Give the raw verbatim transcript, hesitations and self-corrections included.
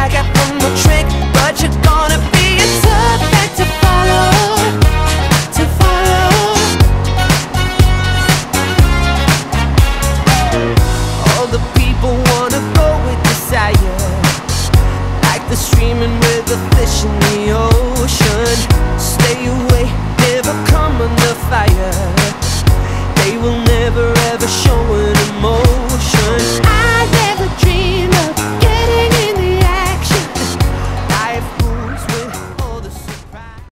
I got one more trick, but you're gonna be a tough act to follow, to follow. All the people wanna go with desire, like the streaming with the fish in the ocean. Stay away, never come under fire. They will never ever show an emotion. I never dream of